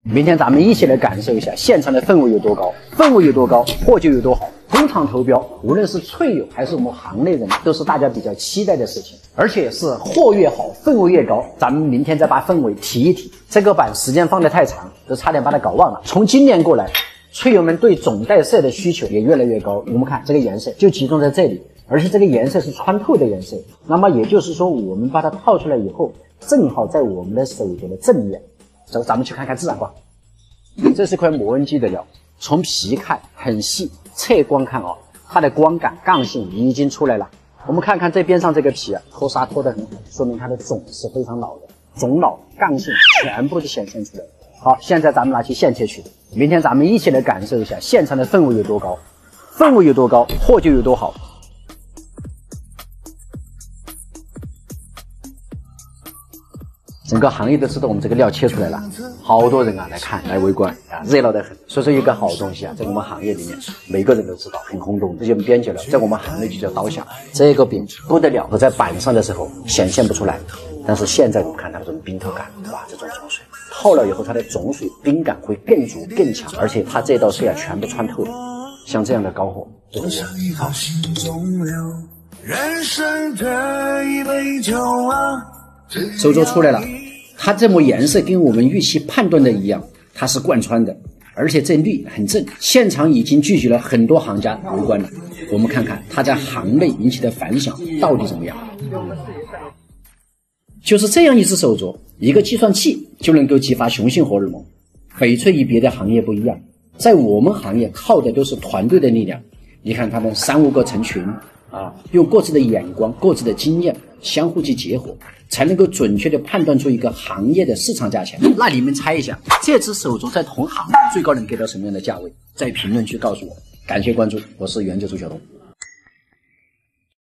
明天咱们一起来感受一下现场的氛围有多高，氛围有多高，货就有多好。工厂投标，无论是翠友还是我们行内人，都是大家比较期待的事情，而且是货越好，氛围越高。咱们明天再把氛围提一提。这个版时间放得太长，都差点把它搞忘了。从今年过来，翠友们对总带色的需求也越来越高。我们看这个颜色就集中在这里，而且这个颜色是穿透的颜色。那么也就是说，我们把它套出来以后，正好在我们的手镯的正面。走，咱们去看看自然光。这是块磨纹机的料，从皮看很细，侧光看它的光感、刚性已经出来了。我们看看这边上这个皮脱砂脱得很好，说明它的种是非常老的，种老、刚性全部都显现出来了。好，现在咱们拿去现切去，明天咱们一起来感受一下现场的氛围有多高，氛围有多高，货就有多好。整个行业都知道我们这个料切出来了，好多人来看来围观热闹得很。所以说有个好东西在我们行业里面每个人都知道，很轰动。这就边角料在我们行内就叫刀下，这个饼不得了，我在板上的时候显现不出来，但是现在我们看它这种冰透感，哇，这种种水泡了以后，它的种水冰感会更足更强，而且它这道色全部穿透了。像这样的高货，这个好。人生的一杯酒手镯出来了，它这抹颜色跟我们预期判断的一样，它是贯穿的，而且这绿很正。现场已经聚集了很多行家围观了，我们看看它在行内引起的反响到底怎么样。就是这样一只手镯，一个计算器就能够激发雄性荷尔蒙。翡翠与别的行业不一样，在我们行业靠的都是团队的力量。你看他们3-5个成群用各自的眼光、各自的经验相互去结合，才能够准确的判断出一个行业的市场价钱。那你们猜一下，这只手镯在同行最高能给到什么样的价位？在评论区告诉我。感谢关注，我是原九周晓东。